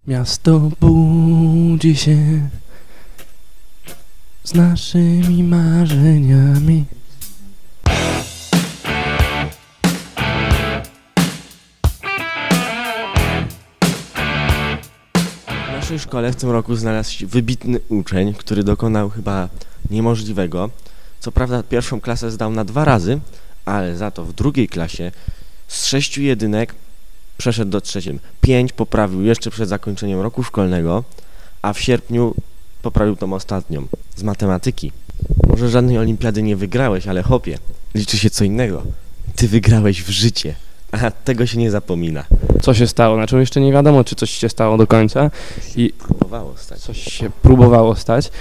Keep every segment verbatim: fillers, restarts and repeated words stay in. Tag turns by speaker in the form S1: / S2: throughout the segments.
S1: Miasto budzi się z naszymi marzeniami.
S2: W naszej szkole w tym roku znalazł się wybitny uczeń, który dokonał chyba niemożliwego. Co prawda pierwszą klasę zdał na dwa razy, ale za to w drugiej klasie z sześciu jedynek przeszedł do trzeciej. Pięć poprawił jeszcze przed zakończeniem roku szkolnego, a w sierpniu poprawił tą ostatnią, z matematyki. Może żadnej olimpiady nie wygrałeś, ale chłopie, liczy się co innego. Ty wygrałeś w życie, a tego się nie zapomina.
S1: Co się stało? Znaczy jeszcze nie wiadomo, czy coś się stało do końca. I
S2: próbowało stać.
S1: Coś się próbowało stać.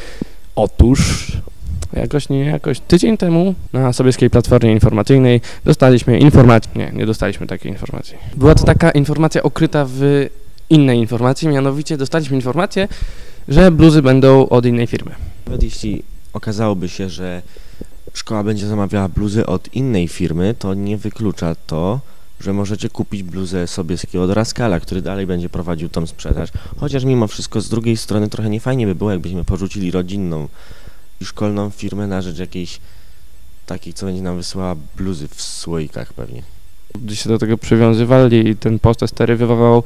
S1: Otóż jakoś nie jakoś tydzień temu na Sobieskiej Platformie Informacyjnej dostaliśmy informację. Nie, nie dostaliśmy takiej informacji. Była to taka informacja ukryta w innej informacji, mianowicie dostaliśmy informację, że bluzy będą od innej firmy.
S2: Nawet jeśli okazałoby się, że szkoła będzie zamawiała bluzy od innej firmy, to nie wyklucza to, że możecie kupić bluzę Sobieskiego od Raskala, który dalej będzie prowadził tą sprzedaż. Chociaż mimo wszystko z drugiej strony trochę niefajnie by było, jakbyśmy porzucili rodzinną i szkolną firmę na rzecz jakiejś takiej, co będzie nam wysyłała bluzy w słoikach pewnie.
S1: Gdy się do tego przywiązywali i ten post Estery wywołał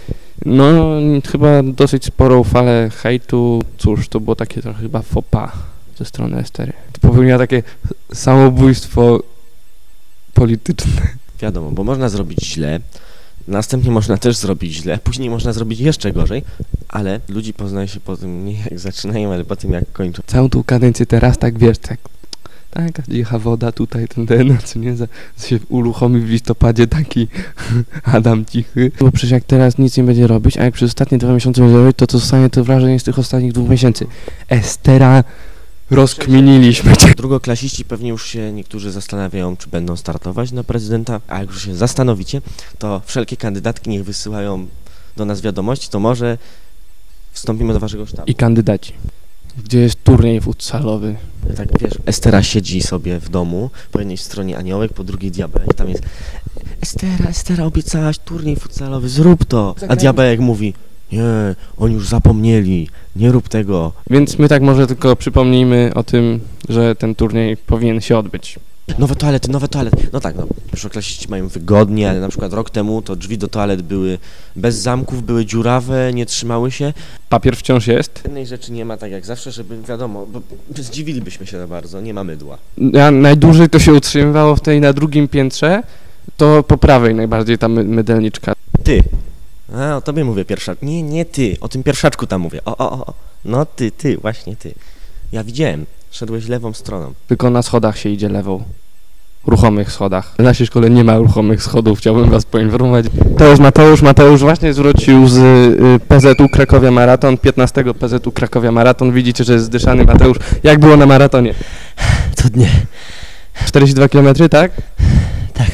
S1: no chyba dosyć sporą falę hejtu. Cóż, to było takie trochę chyba faux pas ze strony Estery. To popełniła takie samobójstwo polityczne.
S2: Wiadomo, bo można zrobić źle, następnie można też zrobić źle, później można zrobić jeszcze gorzej, ale ludzi poznaje się po tym nie jak zaczynają, ale po tym jak kończą.
S1: Całą tą kadencję teraz tak wiesz, tak taka cicha woda tutaj, ten ten, co nie, za, się uruchomi w listopadzie taki Adam cichy. Bo przecież jak teraz nic nie będzie robić, a jak przez ostatnie dwa miesiące będzie robić, to co zostanie to wrażenie z tych ostatnich dwóch miesięcy. Estera, rozkminiliśmy cię.
S2: Drugoklasiści pewnie już się niektórzy zastanawiają, czy będą startować na prezydenta, a jak już się zastanowicie, to wszelkie kandydatki niech wysyłają do nas wiadomości, to może wstąpimy do waszego sztabu.
S1: I kandydaci. Gdzie jest turniej futsalowy?
S2: Tak wiesz, Estera siedzi sobie w domu, po jednej stronie aniołek, po drugiej diabełek, tam jest Estera, Estera, obiecałaś turniej futsalowy, zrób to, a diabełek mówi nie, oni już zapomnieli, nie rób tego.
S1: Więc my tak może tylko przypomnijmy o tym, że ten turniej powinien się odbyć.
S2: Nowe toalety, nowe toalety. No tak, no, pierwszoklasiści mają wygodnie, ale na przykład rok temu to drzwi do toalet były bez zamków, były dziurawe, nie trzymały się.
S1: Papier wciąż jest.
S2: Jednej rzeczy nie ma tak jak zawsze, żeby wiadomo, bo zdziwilibyśmy się za bardzo, nie ma mydła.
S1: Ja najdłużej to się utrzymywało w tej na drugim piętrze, to po prawej najbardziej ta my mydelniczka.
S2: Ty. A, o tobie mówię pierwszak. Nie, nie ty, o tym pierwszaczku tam mówię. O, o, o, no ty, ty, właśnie ty. Ja widziałem, szedłeś lewą stroną.
S1: Tylko na schodach się idzie lewą. Ruchomych schodach. W naszej szkole nie ma ruchomych schodów, chciałbym was poinformować. To jest Mateusz. Mateusz właśnie zwrócił z y, P Z U Krakowia Maraton, piętnastego P Z U Krakowia Maraton. Widzicie, że jest zdyszany Mateusz. Jak było na maratonie?
S2: Cudnie.
S1: czterdzieści dwa kilometry, tak?
S2: Tak.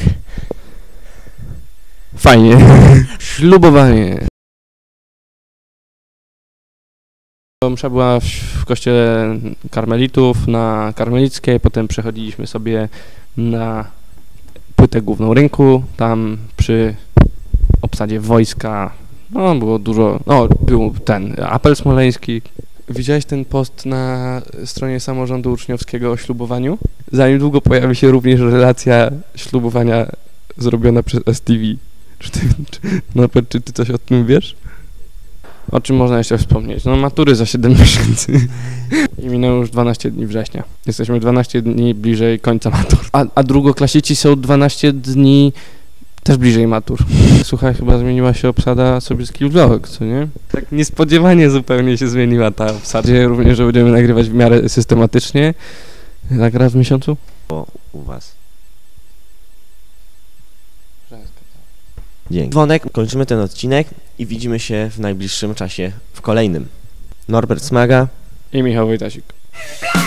S1: Fajnie. Ślubowanie. Msza była w, w kościele karmelitów na Karmelickiej, potem przechodziliśmy sobie na płytę główną rynku, tam przy obsadzie wojska, no było dużo, no był ten apel smoleński. Widziałeś ten post na stronie samorządu uczniowskiego o ślubowaniu? Za niedługo pojawi się również relacja ślubowania zrobiona przez S T V. Czy ty, czy, no, czy ty coś o tym wiesz? O czym można jeszcze wspomnieć? No matury za siedem miesięcy i minęło już dwanaście dni września. Jesteśmy dwanaście dni bliżej końca matur. A, a drugoklasici są dwanaście dni też bliżej matur. Słuchaj, chyba zmieniła się obsada Sobieski Vlog, co nie? Tak niespodziewanie zupełnie się zmieniła ta obsada. Również, że będziemy nagrywać w miarę systematycznie. Tak raz w miesiącu?
S2: O, u was. Dzięki. Dzwonek, kończymy ten odcinek i widzimy się w najbliższym czasie w kolejnym. Norbert Smaga
S1: i Michał Wojtasik.